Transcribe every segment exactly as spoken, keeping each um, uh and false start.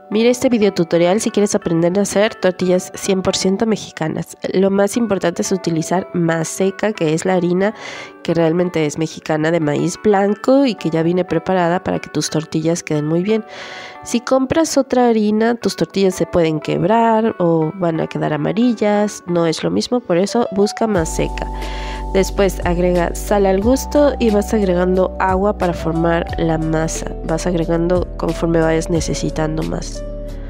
Mira este video tutorial si quieres aprender a hacer tortillas cien por ciento mexicanas. Lo más importante es utilizar maseca, que es la harina que realmente es mexicana de maíz blanco y que ya viene preparada para que tus tortillas queden muy bien. Si compras otra harina, tus tortillas se pueden quebrar o van a quedar amarillas, no es lo mismo, por eso busca maseca. Después agrega sal al gusto y vas agregando agua para formar la masa. Vas agregando conforme vayas necesitando más.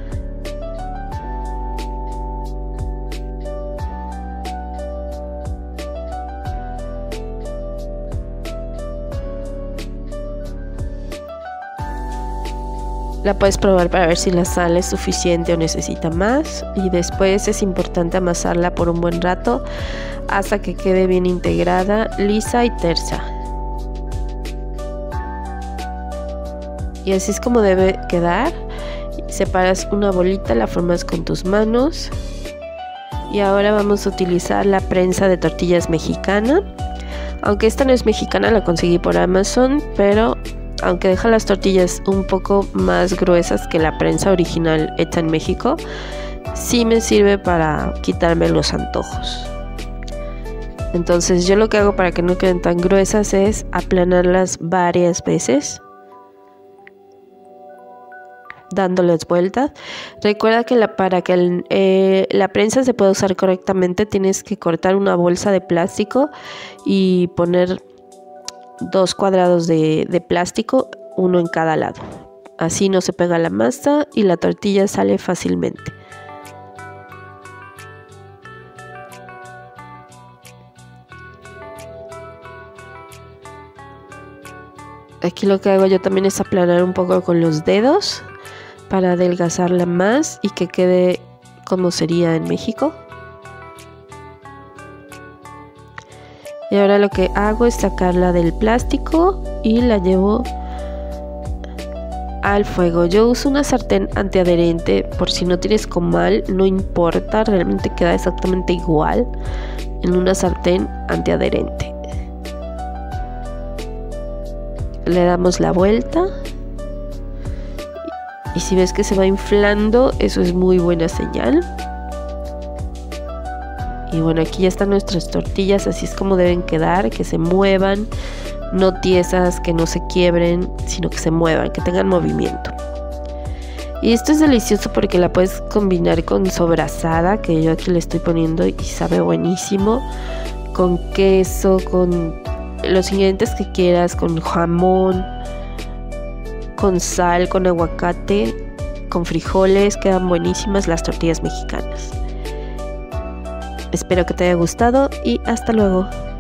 La puedes probar para ver si la sal es suficiente o necesita más, y después es importante amasarla por un buen rato hasta que quede bien integrada, lisa y tersa. Y así es como debe quedar. Separas una bolita, la formas con tus manos. Y ahora vamos a utilizar la prensa de tortillas mexicana. Aunque esta no es mexicana, la conseguí por Amazon, pero aunque deja las tortillas un poco más gruesas que la prensa original hecha en México, sí me sirve para quitarme los antojos. Entonces yo lo que hago para que no queden tan gruesas es aplanarlas varias veces, dándoles vueltas. Recuerda que la, para que el, eh, la prensa se pueda usar correctamente, tienes que cortar una bolsa de plástico y poner dos cuadrados de, de plástico, uno en cada lado. Así no se pega la masa y la tortilla sale fácilmente. Aquí lo que hago yo también es aplanar un poco con los dedos para adelgazarla más y que quede como sería en México. Y ahora lo que hago es sacarla del plástico y la llevo al fuego. Yo uso una sartén antiadherente, por si no tienes comal, no importa, realmente queda exactamente igual en una sartén antiadherente. Le damos la vuelta y si ves que se va inflando, eso es muy buena señal. Y bueno, aquí ya están nuestras tortillas, así es como deben quedar, que se muevan, no tiesas, que no se quiebren, sino que se muevan, que tengan movimiento. Y esto es delicioso porque la puedes combinar con sobrasada, que yo aquí le estoy poniendo y sabe buenísimo, con queso, con los ingredientes que quieras, con jamón, con sal, con aguacate, con frijoles, quedan buenísimas las tortillas mexicanas. Espero que te haya gustado y hasta luego.